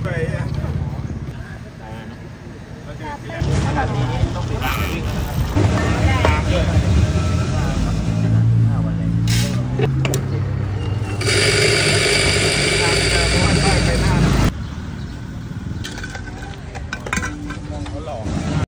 ขนาดนี้ต้องไปล้างวิ่งแล้วนะครับ